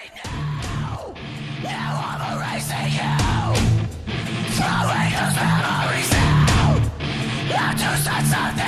Now I'm erasing you, throwing those memories out. Not to set something.